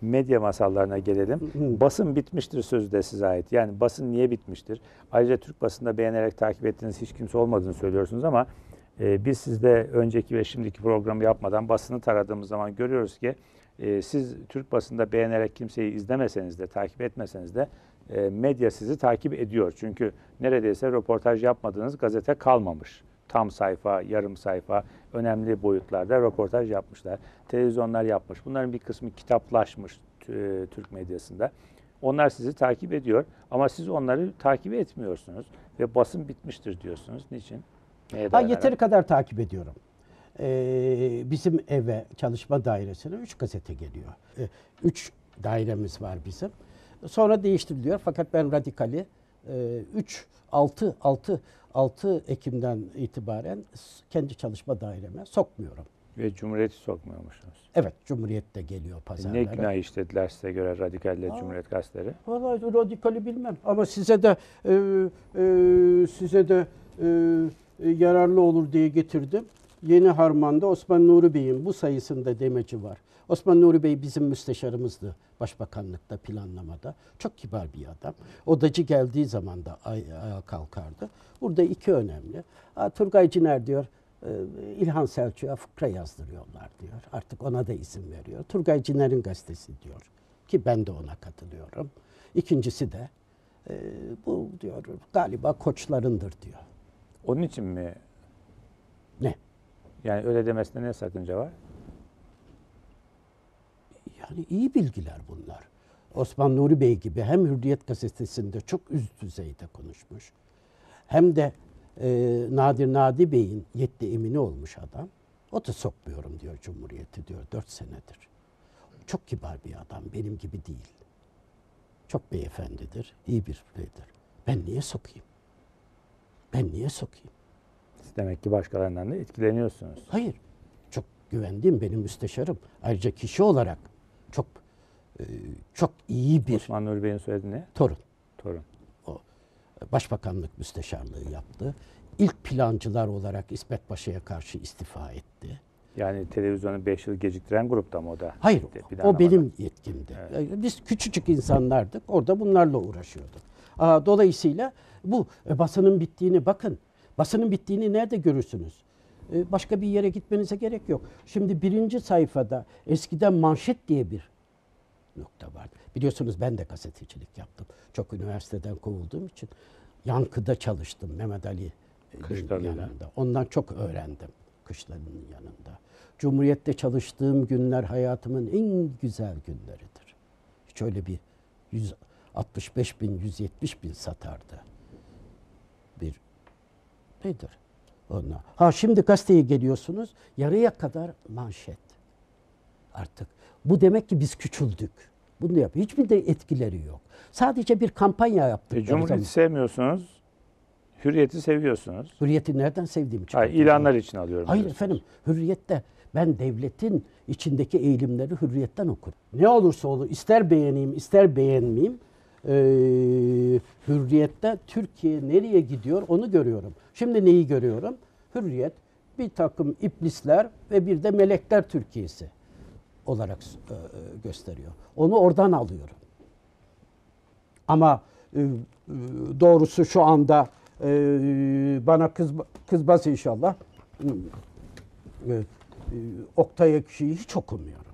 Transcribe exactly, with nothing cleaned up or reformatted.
medya masallarına gelelim. Hı. Basın bitmiştir sözü de size ait. Yani basın niye bitmiştir? Ayrıca Türk basında beğenerek takip ettiğiniz hiç kimse olmadığını söylüyorsunuz ama e, biz sizde önceki ve şimdiki programı yapmadan basını taradığımız zaman görüyoruz ki e, siz Türk basında beğenerek kimseyi izlemeseniz de, takip etmeseniz de e, medya sizi takip ediyor. Çünkü neredeyse röportaj yapmadığınız gazete kalmamış. Tam sayfa, yarım sayfa, önemli boyutlarda röportaj yapmışlar. Televizyonlar yapmış. Bunların bir kısmı kitaplaşmış e, Türk medyasında. Onlar sizi takip ediyor ama siz onları takip etmiyorsunuz ve basın bitmiştir diyorsunuz. Niçin? Neye Ha, dayanarak? yeteri kadar takip ediyorum. Ee, bizim eve, çalışma dairesine üç gazete geliyor. Ee, üç dairemiz var bizim. Sonra değiştiriliyor fakat ben radikali üç, altı, altı, altı Ekim'den itibaren kendi çalışma daireme sokmuyorum. Ve Cumhuriyet'i sokmuyormuşsunuz. Evet, Cumhuriyet de geliyor pazarlara. Ne günah işlediler size göre Radikalle Aa, Cumhuriyet gazeteleri? Vallahi radikali bilmem ama size de e, e, size de e, yararlı olur diye getirdim. Yeni Harman'da Osman Nuri Bey'in bu sayısında demeci var. Osman Nuri Bey bizim müsteşarımızdı Başbakanlıkta, planlamada. Çok kibar bir adam. Odacı geldiği zaman da ayağa kalkardı. Burada iki önemli. Turgay Ciner diyor, İlhan Selçuk'a fıkra yazdırıyorlar diyor. Artık ona da izin veriyor. Turgay Ciner'in gazetesi diyor ki ben de ona katılıyorum. İkincisi de e, bu diyor galiba koçlarındır diyor. Onun için mi? Ne? Yani öyle demesine ne sakınca var? Yani iyi bilgiler bunlar. Osman Nuri Bey gibi hem Hürriyet gazetesinde çok üst düzeyde konuşmuş. Hem de e, Nadir Nadi Bey'in yetki emini olmuş adam. O da sokmuyorum diyor Cumhuriyet'i diyor dört senedir. Çok kibar bir adam, benim gibi değil. Çok beyefendidir, iyi bir beydir. Ben niye sokayım? Ben niye sokayım? Siz demek ki başkalarından da etkileniyorsunuz. Hayır. Çok güvendiğim benim müsteşarım. Ayrıca kişi olarak çok e, çok iyi bir Osman Nuri Bey'in söylediği ne? torun. Torun. O başbakanlık müsteşarlığı yaptı. İlk plancılar olarak İsmet Paşa'ya karşı istifa etti. Yani televizyonu beş yıl geciktiren grupta mı o da? Hayır, Bir o benim yetkimdi. Evet. Biz küçücük insanlardık, orada bunlarla uğraşıyorduk. Aa, dolayısıyla bu e, basının bittiğini bakın. Basının bittiğini nerede görürsünüz? E, başka bir yere gitmenize gerek yok. Şimdi birinci sayfada eskiden manşet diye bir nokta vardı. Biliyorsunuz ben de gazetecilik yaptım. Çok üniversiteden kovulduğum için Yankı'da çalıştım Mehmet Ali yanında. Ondan çok öğrendim Kışlalı'nın yanında. Cumhuriyet'te çalıştığım günler hayatımın en güzel günleridir. Hiç öyle bir yüz altmış beş bin, yüz yetmiş bin satardı. Bir nedir? Onlar. Ha şimdi gazeteye geliyorsunuz, yarıya kadar manşet. Artık bu demek ki biz küçüldük. Bunu yapıyor. Hiçbir de etkileri yok. Sadece bir kampanya yaptık. E, Cumhuriyeti sevmiyorsunuz, Hürriyet'i seviyorsunuz. Hürriyeti nereden sevdiğimi Hayır, ilanlar için alıyorum. Hayır efendim, Hürriyet'te ben devletin içindeki eğilimleri Hürriyet'ten okurum. Ne olursa olur, ister beğeneyim, ister beğenmeyeyim, e, Hürriyet'te Türkiye nereye gidiyor onu görüyorum. Şimdi neyi görüyorum? Hürriyet bir takım iblisler ve bir de melekler Türkiye'si olarak e, gösteriyor. Onu oradan alıyorum. Ama e, e, doğrusu şu anda e, bana kız, kızmaz inşallah. E, e, Oktay Ekşi'yi hiç okumuyorum.